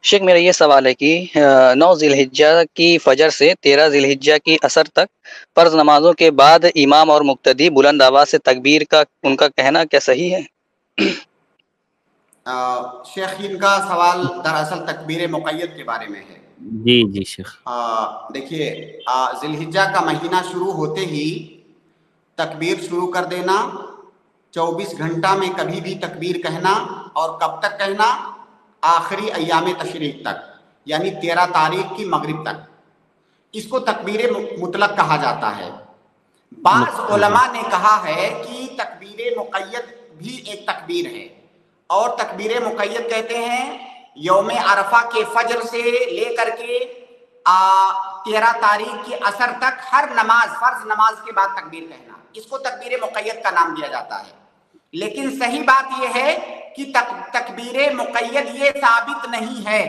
شیخ میرا یہ سوال ہے کہ 9 ذی الحجہ کی فجر سے 13 ذی الحجہ کی عصر تک فرض نمازوں کے بعد امام اور مقتدی بلند آواز سے تکبیر کا ان کا کہنا کیا صحیح ہے؟ شیخ ان کا سوال دراصل تکبیر مقید کے بارے میں ہے۔ جی شیخ، دیکھیے ذی الحجہ کا مہینہ شروع ہوتے ہی تکبیر شروع کر دینا، 24 گھنٹہ میں کبھی بھی تکبیر کہنا، اور کب تک کہنا؟ آخری ایام تشریق تک، یعنی 13 تاریخ کی مغرب تک۔ اس کو تکبیر مطلق کہا جاتا ہے۔ بعض علماء نے کہا ہے کہ تکبیر مقید بھی ایک تکبیر ہے، اور تکبیر مقید کہتے ہیں یوم عرفہ کے فجر سے لے کر کے 13 تاریخ کی عصر تک ہر نماز، فرض نماز کے بعد تکبیر کہنا، اس کو تکبیر مقید کا نام دیا جاتا ہے۔ لیکن صحیح بات یہ ہے کہ تکبیر مقید یہ ثابت نہیں ہے۔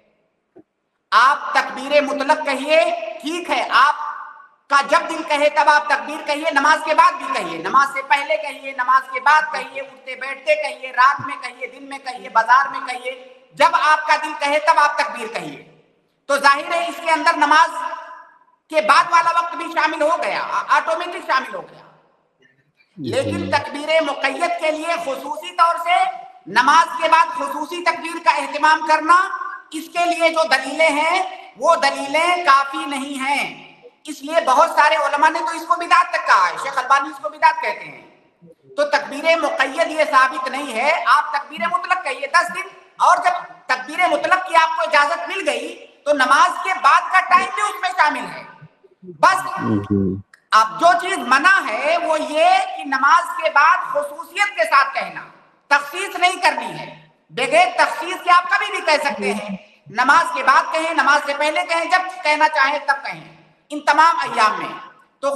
آپ تکبیر مطلق کہیے، ٹھیک ہے، آپ کا جب دل کہے تب آپ تکبیر کہیے، نماز کے بعد بھی کہیے، نماز سے پہلے کہیے، نماز کے بعد کہیے، اٹھتے بیٹھتے کہیے، رات میں کہیے، دن میں کہیے، بازار میں کہیے، جب آپ کا دل کہے تب آپ تکبیر کہیے۔ تو ظاہر ہے اس کے اندر نماز کے بعد والا وقت بھی شامل ہو گیا، آٹومیٹک شامل ہو گیا۔ لیکن تکبیر مقید کے لیے خصوصی طور سے نماز کے بعد خصوصی تکبیر کا اہتمام کرنا، اس کے لیے جو دلیلیں ہیں وہ دلیلیں کافی نہیں ہیں۔ اس لیے بہت سارے علماء نے تو اس کو بدعت تک کہا ہے، شیخ البانی اس کو بدعت کہتے ہیں۔ تو تکبیر مقید یہ ثابت نہیں ہے۔ آپ تکبیر مطلق کہیے 10 دن، اور جب تکبیر مطلق کی آپ کو اجازت مل گئی تو نماز کے بعد کا ٹائم بھی اس میں شامل ہے۔ بس اب جو چیز منع ہے وہ یہ کہ نماز کے بعد خصوصیت کے ساتھ کہنا، تخصیص نہیں کرنی ہے۔ بغیر تخصیص کے آپ کبھی بھی کہہ سکتے ہیں، نماز کے بعد کہیں، نماز سے پہلے کہیں، جب کہنا چاہیں تب کہیں، ان تمام ایام میں۔ تو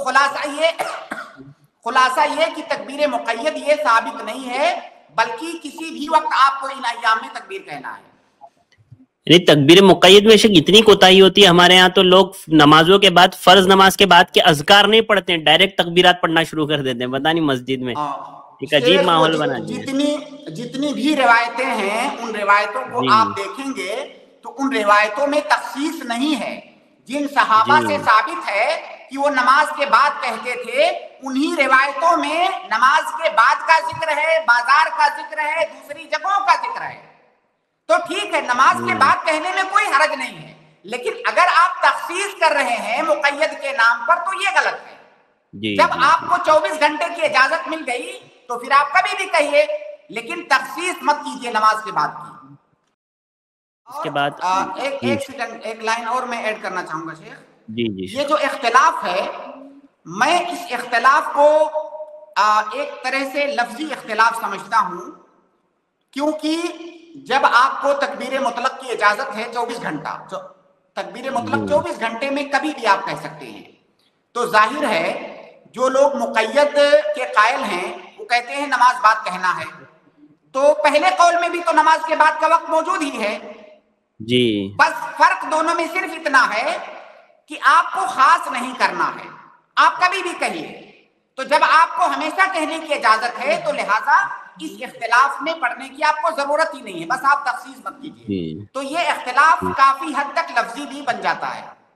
خلاصہ یہ کہ تکبیر مقید یہ ثابت نہیں ہے، بلکہ کسی بھی وقت آپ کو ان ایام میں تکبیر کہنا ہے۔ یعنی تکبیر مقید میں شک اتنی کوتاہی ہوتی ہے ہمارے ہاں، تو لوگ نمازوں کے بعد، فرض نماز کے بعد کے اذکار نہیں پڑھتے ہیں، ڈائریکٹ تکبیرات پڑھنا شروع کر دیتے ہیں، پتہ نہیں مسجد میں ایک عجیب ماحول بنا دیا ہے۔ جتنی بھی روایتیں ہیں ان روایتوں کو آپ دیکھیں گے تو ان روایتوں میں تخصیص نہیں ہے۔ جن صحابہ سے ثابت ہے کہ وہ نماز کے بعد کہتے تھے، انہی روایتوں میں نماز کے بعد کا ذکر ہے، بازار کا ذکر ہے، دوسری جگہوں کا ذکر ہے۔ تو ٹھیک ہے، نماز کے بعد کہنے میں کوئی حرج نہیں ہے، لیکن اگر آپ تخصیص کر رہے ہیں مقید کے نام پر تو یہ غلط ہے۔ جب آپ کو 24 گھنٹے کی اجازت مل گئی تو پھر آپ کبھی بھی کہیے، لیکن تخصیص مت کیجیے نماز کے بعد کی۔ اس کے بعد ایک لائن اور میں ایڈ کرنا چاہوں گا شیخ۔ یہ جو اختلاف ہے، میں اس اختلاف کو ایک طرح سے لفظی اختلاف سمجھتا ہوں، کیونکہ جب آپ کو تکبیر مطلق کی اجازت ہے 24 گھنٹہ، تکبیر مطلق 24 گھنٹے میں کبھی بھی آپ کہہ سکتے ہیں، تو ظاہر ہے جو لوگ مقید کے قائل ہیں وہ کہتے ہیں نماز بعد کہنا ہے، تو پہلے قول میں بھی تو نماز کے بعد کا وقت موجود ہی ہے۔ بس فرق دونوں میں صرف اتنا ہے کہ آپ کو خاص نہیں کرنا ہے، آپ کبھی بھی کہیے۔ تو جب آپ کو ہمیشہ کہنے کی اجازت ہے تو لہٰذا اس اختلاف میں پڑھنے کی آپ کو ضرورت ہی نہیں ہے، بس آپ تخصیص مت کیجیے۔ تو یہ اختلاف کافی حد تک لفظی بھی بن جاتا ہے۔